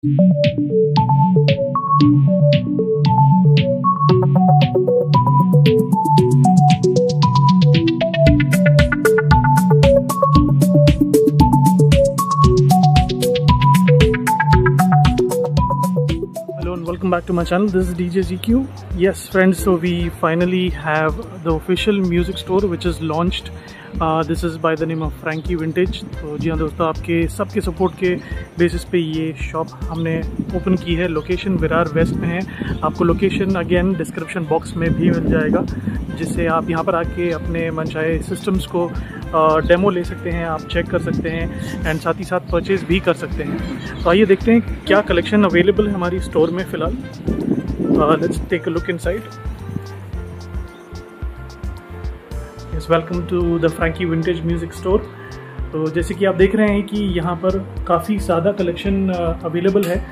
Welcome back to my channel. This is DJ ZQ. Yes friends, so we finally have the official music store which is launched. This is by the name of Frankie Vintage. तो जी हाँ दोस्तों, आपके सबके support के basis पे ये shop हमने open की है। लोकेशन विरार वेस्ट में है। आपको लोकेशन अगेन डिस्क्रिप्शन बॉक्स में भी मिल जाएगा, जिससे आप यहाँ पर आके अपने मनचाहे सिस्टम्स को डेमो ले सकते हैं, आप चेक कर सकते हैं एंड साथ ही साथ परचेज भी कर सकते हैं। तो आइए देखते हैं क्या कलेक्शन अवेलेबल है हमारी स्टोर में फ़िलहाल। Let's take a look inside. Yes, welcome to the Frankie vintage music store. तो जैसे कि आप देख रहे हैं कि यहाँ पर काफ़ी ज़्यादा कलेक्शन अवेलेबल है।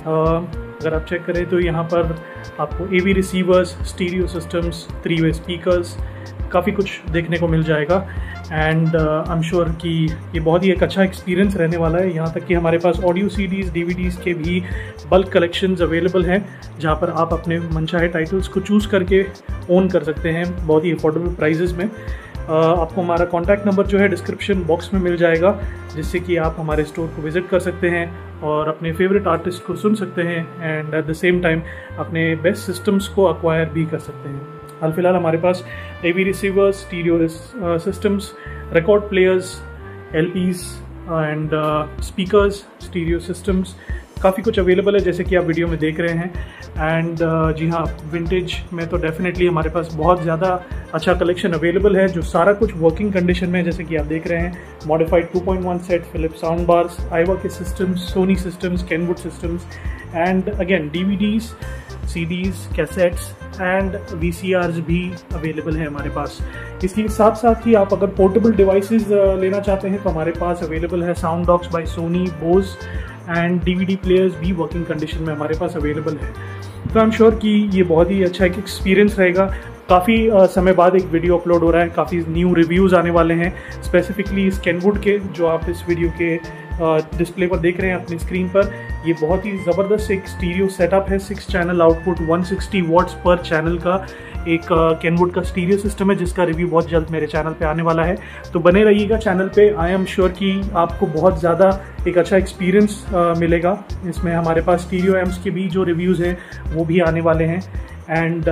अगर आप चेक करें तो यहाँ पर आपको AV रिसीवर्स, स्टीरियो सिस्टम्स, 3-वे स्पीकर्स, काफ़ी कुछ देखने को मिल जाएगा एंड आई एम श्योर कि ये बहुत ही एक अच्छा एक्सपीरियंस रहने वाला है। यहाँ तक कि हमारे पास ऑडियो CDs, DVDs के भी बल्क कलेक्शंस अवेलेबल हैं, जहाँ पर आप अपने मनचाहे टाइटल्स को चूज़ करके ओन कर सकते हैं बहुत ही अफोर्डेबल प्राइजेज़ में। आपको हमारा कॉन्टैक्ट नंबर जो है डिस्क्रिप्शन बॉक्स में मिल जाएगा, जिससे कि आप हमारे स्टोर को विज़िट कर सकते हैं और अपने फेवरेट आर्टिस्ट को सुन सकते हैं and at the same time अपने बेस्ट सिस्टम्स को अक्वायर भी कर सकते हैं। हाल फिलहाल हमारे पास AV receivers, stereo systems, record players, LPs and speakers, stereo systems, काफ़ी कुछ अवेलेबल है जैसे कि आप वीडियो में देख रहे हैं। एंड जी हाँ, विंटेज में तो डेफिनेटली हमारे पास बहुत ज़्यादा अच्छा कलेक्शन अवेलेबल है, जो सारा कुछ वर्किंग कंडीशन में है जैसे कि आप देख रहे हैं। Modified 2.1 set, Philips sound bars, Aiwa के systems, Sony systems, Kenwood systems and again DVDs, CDs, cassettes and VCRs भी अवेलेबल है हमारे पास। इसके साथ साथ ही आप अगर पोर्टेबल डिवाइसेस लेना चाहते हैं तो हमारे पास अवेलेबल है sound docks by Sony, Bose and DVD players भी वर्किंग कंडीशन में हमारे पास अवेलेबल है। तो आई एम श्योर कि ये बहुत ही अच्छा एक एक्सपीरियंस रहेगा। काफ़ी समय बाद एक वीडियो अपलोड हो रहा है, काफ़ी न्यू रिव्यूज़ आने वाले हैं स्पेसिफिकली इस केनवुड के, जो आप इस वीडियो के डिस्प्ले पर देख रहे हैं अपनी स्क्रीन पर। ये बहुत ही ज़बरदस्त एक स्टीरियो सेटअप है, 6 channel output, 160 watts per channel का एक केनवुड का स्टीरियो सिस्टम है, जिसका रिव्यू बहुत जल्द मेरे चैनल पे आने वाला है। तो बने रहिएगा चैनल पे। आई एम श्योर कि आपको बहुत ज़्यादा एक अच्छा एक्सपीरियंस मिलेगा। इसमें हमारे पास स्टीरियो एम्प्स के भी जो रिव्यूज़ हैं वो भी आने वाले हैं एंड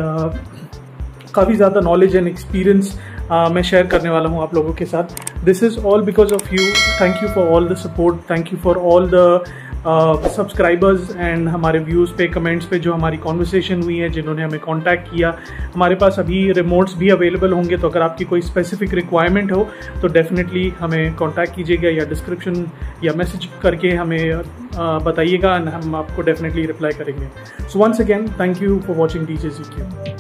काफ़ी ज़्यादा नॉलेज एंड एक्सपीरियंस मैं शेयर करने वाला हूँ आप लोगों के साथ। This is all because of you. Thank you for all the support, thank you for all the subscribers and हमारे व्यूज़ पे, कमेंट्स पे जो हमारी कॉन्वर्सेशन हुई है, जिन्होंने हमें कांटेक्ट किया। हमारे पास अभी रिमोट्स भी अवेलेबल होंगे, तो अगर आपकी कोई स्पेसिफिक रिक्वायरमेंट हो तो डेफिनेटली हमें कांटेक्ट कीजिएगा या डिस्क्रिप्शन या मैसेज करके हमें बताइएगा, हम आपको डेफिनेटली रिप्लाई करेंगे। So once again, thank you for watching DJ ZQ।